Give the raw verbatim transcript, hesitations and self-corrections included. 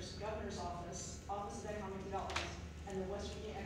Governor's Office, Office of Economic Development, and the West Virginia